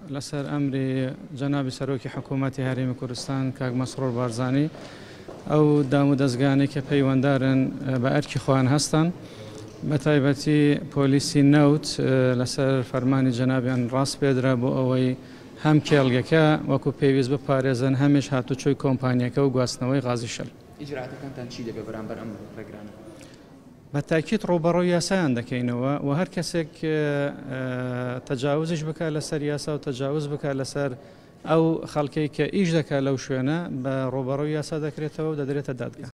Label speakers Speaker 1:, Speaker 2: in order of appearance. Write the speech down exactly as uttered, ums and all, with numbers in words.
Speaker 1: لەسەر ئەمری جەنابی سەرۆکی حکوومەتی هەرێمی کوردستان کاک مەسرۆر بارزانی ئەو دام و دەستگانەی کە پەیوەنددارن بە ئەرکی خۆیان هەستن بە تایبەتی پۆلیسی نەوت لەسەر فەرمانی جەنابیان ڕاست پێدرا بۆ ئەوەی هەم کێڵگەکە وەکو پێویست بپارێزن هەمیش هاتوچۆی کۆمپانیەکە و گواستنەوەی غازی شەل.
Speaker 2: ئیجرعاتەکانتان چی دەبێت بەرامبەر ئەم ڕێگرانە؟
Speaker 1: بە تاکید ڕۆبەڕۆی یاسایان دەکەینەوە و هەر کەسێک تەجاوزش بکات لەسەر یاسا و تەجاوز بکات لەسەر ئەو خەڵکەی کە ئیش دەکات لەو شوێنە بە ڕۆبەڕۆی یاسا دەکرێتەوە و دەدرێتە دادگا.